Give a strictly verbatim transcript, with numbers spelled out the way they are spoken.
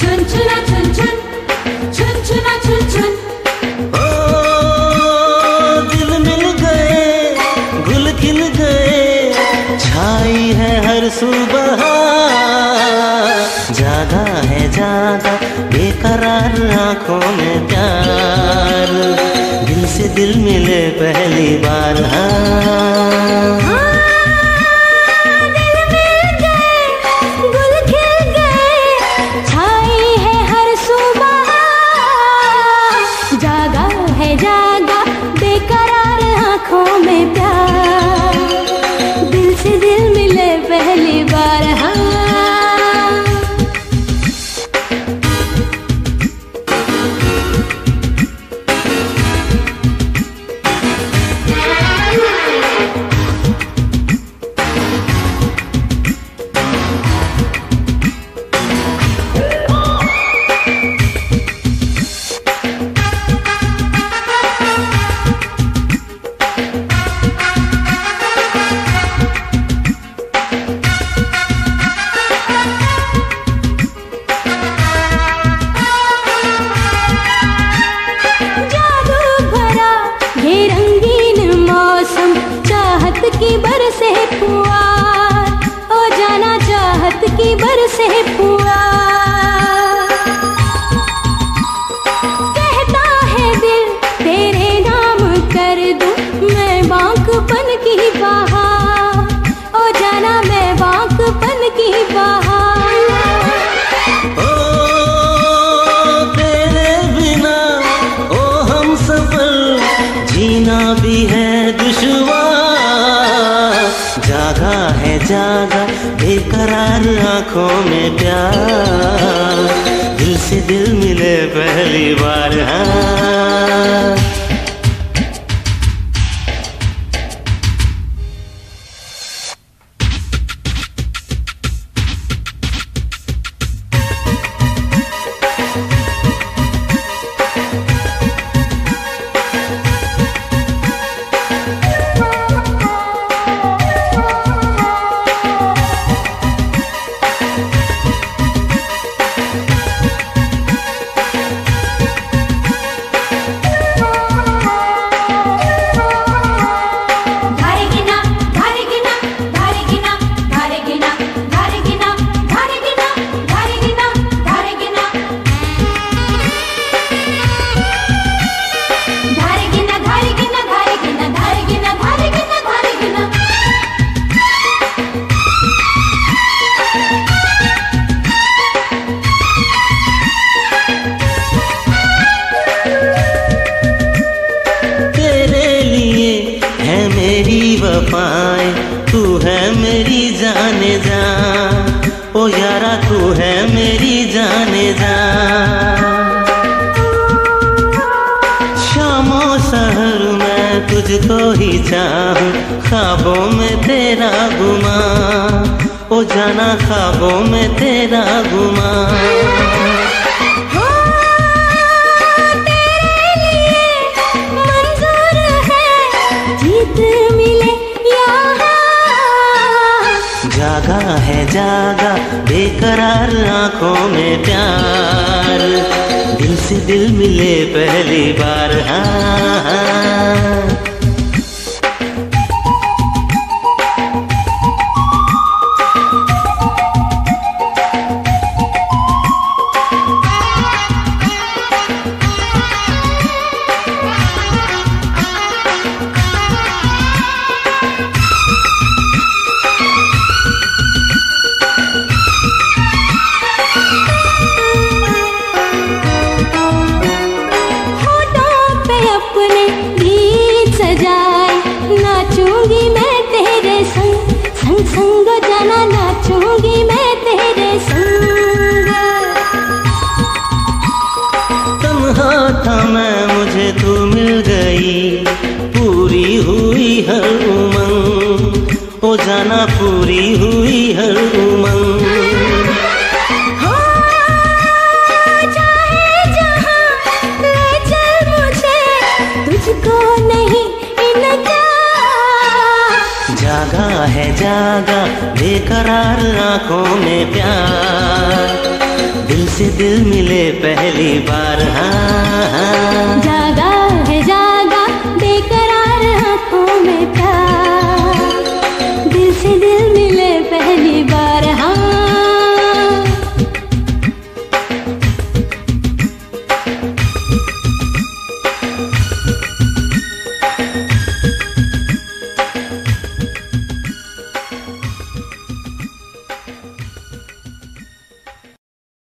छुन छुना छुन छुन, छुन छुना छुन छुन। ओ दिल मिल गए, गुल खिल गए, छाई है हर सुबह। जागा है जागा बेकरार आंखों में प्यार, दिल से दिल मिले पहली बार। हाँ जागा बेकरार आँखों में प्यार, दिल से दिल मिले पहली बार। हाँ की बरसे फुहार, ओ जाना चाहत की बरसे फुहार। कहता है दिल तेरे नाम कर दूं मैं बांकपन की बहार, ओ जाना मैं बांकपन की बहार। ओ तेरे बिना ओ हम सफर जीना भी है दुश्वार। जागा है जागा बेकरार आंखों में प्यार, दिल से दिल मिले पहली बार। हाँ वफाएं, तू है मेरी जाने जा, ओ यारा तू है मेरी जाने जा। शामो सहर मैं तुझको ही चाहूं, ख्वाबों में तेरा गुमा, ओ जाना ख्वाबों में तेरा गुमा। जागा है जागा बेकरार आंखों में प्यार, दिल से दिल मिले पहली बार। हाँ, हाँ। दिल मिले पहली बार। हाँ हाँ जागा